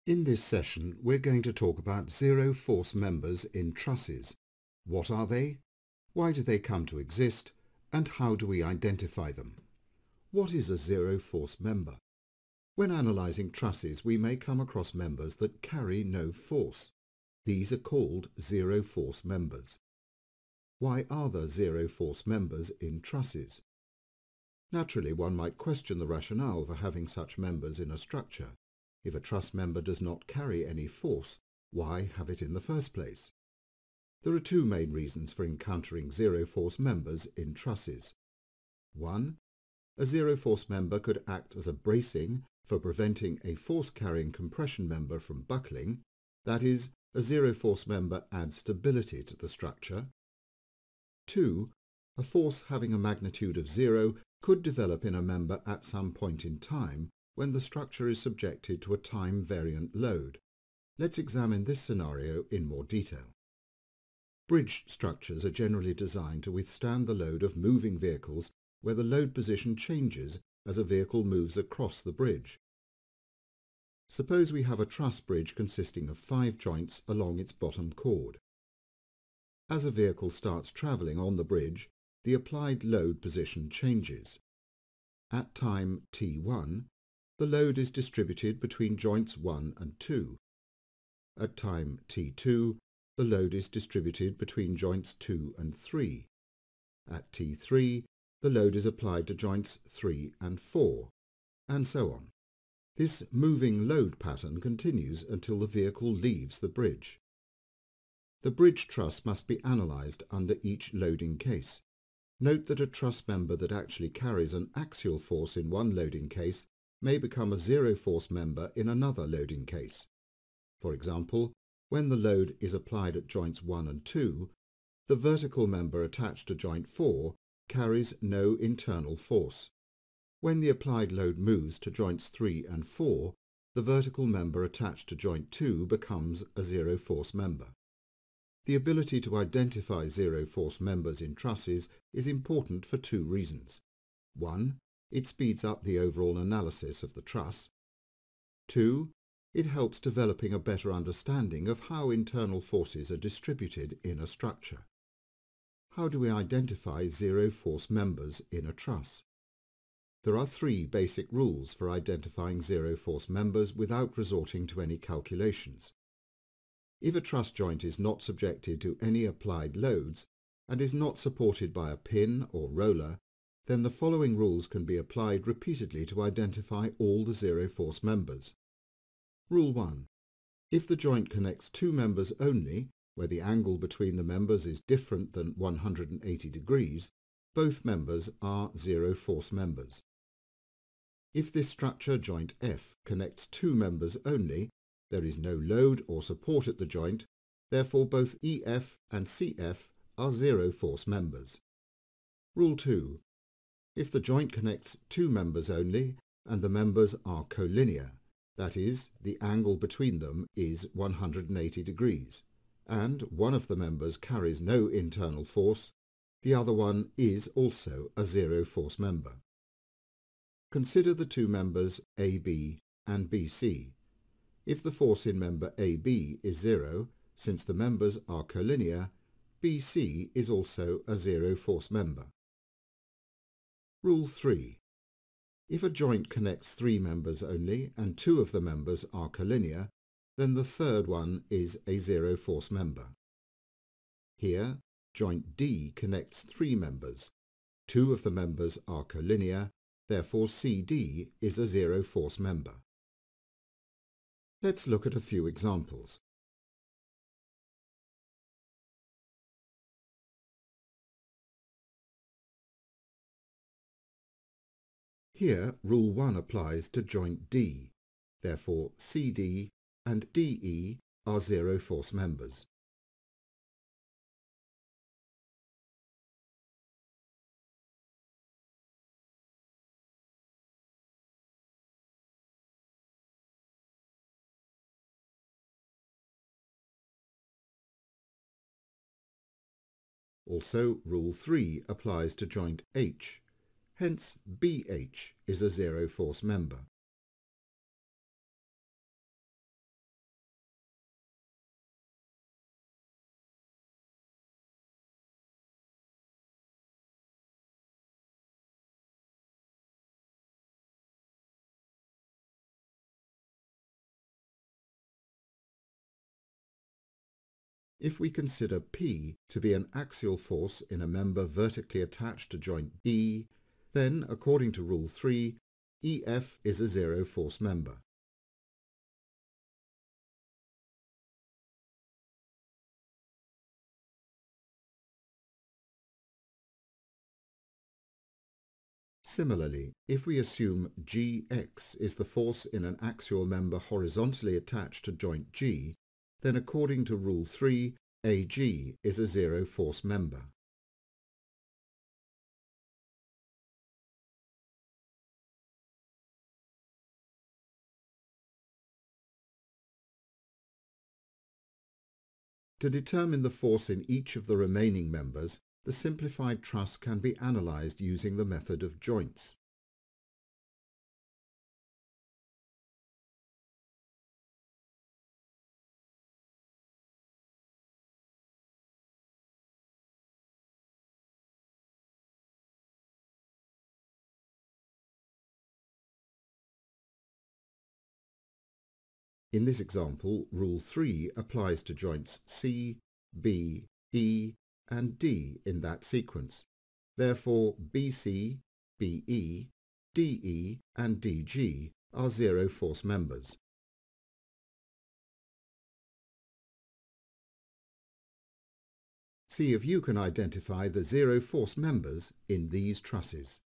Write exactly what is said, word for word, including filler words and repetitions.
In this session, we're going to talk about zero force members in trusses. What are they? Why do they come to exist? And how do we identify them? What is a zero force member? When analysing trusses, we may come across members that carry no force. These are called zero force members. Why are there zero force members in trusses? Naturally, one might question the rationale for having such members in a structure. If a truss member does not carry any force, why have it in the first place? There are two main reasons for encountering zero force members in trusses. One, a zero force member could act as a bracing for preventing a force-carrying compression member from buckling. That is, a zero force member adds stability to the structure. Two, a force having a magnitude of zero could develop in a member at some point in time when the structure is subjected to a time-variant load. Let's examine this scenario in more detail. Bridge structures are generally designed to withstand the load of moving vehicles where the load position changes as a vehicle moves across the bridge. Suppose we have a truss bridge consisting of five joints along its bottom chord. As a vehicle starts travelling on the bridge, the applied load position changes. At time T one, the load is distributed between joints one and two. At time T two, the load is distributed between joints two and three. At T three, the load is applied to joints three and four, and so on. This moving load pattern continues until the vehicle leaves the bridge. The bridge truss must be analysed under each loading case. Note that a truss member that actually carries an axial force in one loading case may become a zero force member in another loading case. For example, when the load is applied at joints one and two, the vertical member attached to joint four carries no internal force. When the applied load moves to joints three and four, the vertical member attached to joint two becomes a zero force member. The ability to identify zero force members in trusses is important for two reasons. One, it speeds up the overall analysis of the truss. Two, it helps developing a better understanding of how internal forces are distributed in a structure. How do we identify zero force members in a truss? There are three basic rules for identifying zero force members without resorting to any calculations. If a truss joint is not subjected to any applied loads and is not supported by a pin or roller, then the following rules can be applied repeatedly to identify all the zero force members. Rule one. If the joint connects two members only, where the angle between the members is different than one hundred eighty degrees, both members are zero force members. If this structure, joint F, connects two members only, there is no load or support at the joint, therefore both E F and C F are zero force members. Rule two. If the joint connects two members only and the members are collinear, that is, the angle between them is one hundred eighty degrees, and one of the members carries no internal force, the other one is also a zero force member. Consider the two members A B and B C. If the force in member A B is zero, since the members are collinear, B C is also a zero force member. Rule three. If a joint connects three members only and two of the members are collinear, then the third one is a zero force member. Here, joint D connects three members. Two of the members are collinear, therefore C D is a zero force member. Let's look at a few examples. Here, Rule one applies to joint D. Therefore, C D and D E are zero force members. Also, Rule three applies to joint H. Hence, B H is a zero force member. If we consider P to be an axial force in a member vertically attached to joint E, then, according to Rule three, E F is a zero force member. Similarly, if we assume G X is the force in an axial member horizontally attached to joint G, then according to Rule three, A G is a zero force member. To determine the force in each of the remaining members, the simplified truss can be analysed using the method of joints. In this example, Rule three applies to joints C, B, E and D in that sequence. Therefore, B C, B E, D E and D G are zero force members. See if you can identify the zero force members in these trusses.